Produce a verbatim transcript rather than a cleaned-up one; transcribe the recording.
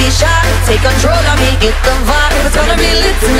be shy, take control of me, get the vibe. It's gonna be lit tonight.